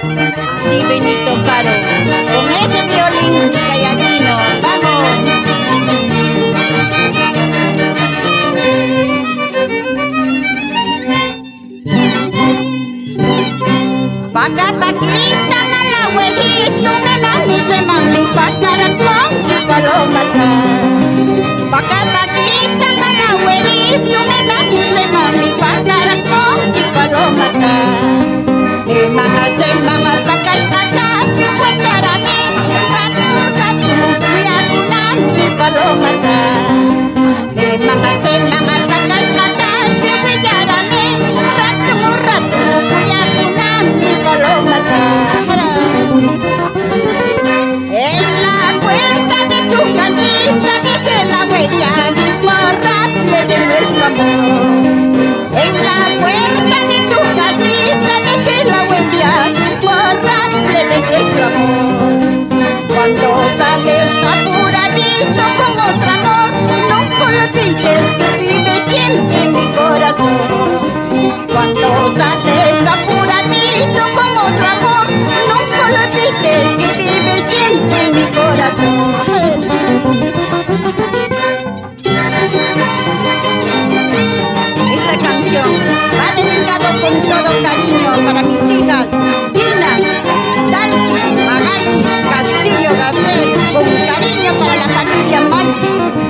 Así Benito Caro, con ese violín callagüino, vamos. Paca paquita, mala huevito, me mami, se mami, pacaracón y palomata. Paca paquita, mala huevito, me mami, se mami, pacaracón y palomata. Mama, pacas, pacas, cuéntarame, rato, cuidaduna, mi palomata. Mama, pacas, pacas, cuéntarame, rato, cuidaduna, mi palomata. En la puerta de tu casita dejé la huella imborrable de nuestro amor. En la puerta de tu casita dejé la huella imborrable de nuestro amor. Cuando sales apuradito con otro amor, nunca olvides que vive siempre en mi corazón. Cuando sales apuradito con otro amor, nunca olvides que vive siempre en mi corazón. Esta canción va dedicado con todo cariño para mis hijas Dina, Dalcy, Magali, Castillo, Gabriel, con cariño para la familia Maggi.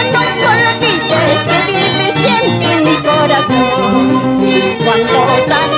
Cuando sales